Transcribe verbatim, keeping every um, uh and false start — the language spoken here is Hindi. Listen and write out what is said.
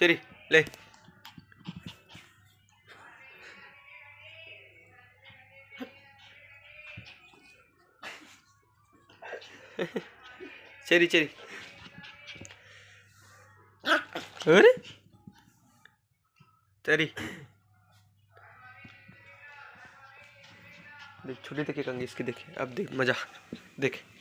चली ले। चली चली। अरे चली देख, छोटी देखिए कंगी इसकी, देखिए अब देख मजा, देख